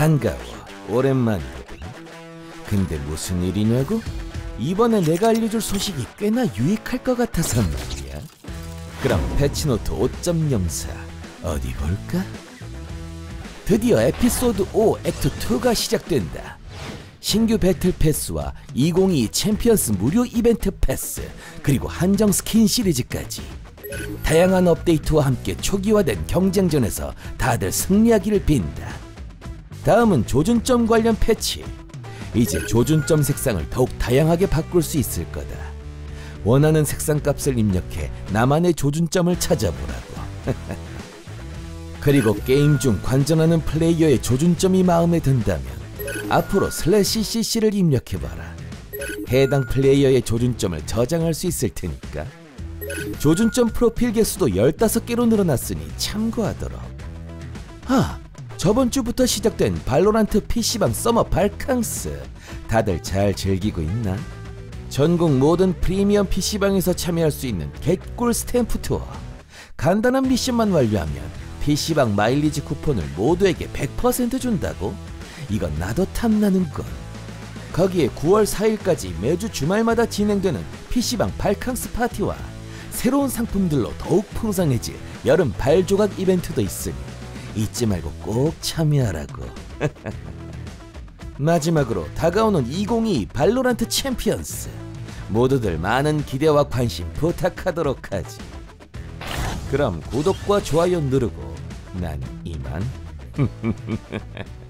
반가워. 오랜만이거든. 근데 무슨 일이냐고? 이번에 내가 알려줄 소식이 꽤나 유익할 것 같아서 말이야. 그럼 패치노트 5.04 어디 볼까? 드디어 에피소드 5 액트 2가 시작된다. 신규 배틀 패스와 2022 챔피언스 무료 이벤트 패스, 그리고 한정 스킨 시리즈까지 다양한 업데이트와 함께 초기화된 경쟁전에서 다들 승리하기를 빈다. 다음은 조준점 관련 패치. 이제 조준점 색상을 더욱 다양하게 바꿀 수 있을 거다. 원하는 색상 값을 입력해 나만의 조준점을 찾아보라고. 그리고 게임 중 관전하는 플레이어의 조준점이 마음에 든다면 앞으로 /CC를 입력해봐라. 해당 플레이어의 조준점을 저장할 수 있을 테니까. 조준점 프로필 개수도 15개로 늘어났으니 참고하도록. 저번 주부터 시작된 발로란트 PC방 서머 발캉스, 다들 잘 즐기고 있나? 전국 모든 프리미엄 PC방에서 참여할 수 있는 개꿀 스탬프 투어. 간단한 미션만 완료하면 PC방 마일리지 쿠폰을 모두에게 100% 준다고? 이건 나도 탐나는군. 거기에 9월 4일까지 매주 주말마다 진행되는 PC방 발캉스 파티와 새로운 상품들로 더욱 풍성해질 여름 발조각 이벤트도 있으니 잊지 말고 꼭 참여하라고. 마지막으로 다가오는 2022 발로란트 챔피언스, 모두들 많은 기대와 관심 부탁하도록 하지. 그럼 구독과 좋아요 누르고 난 이만.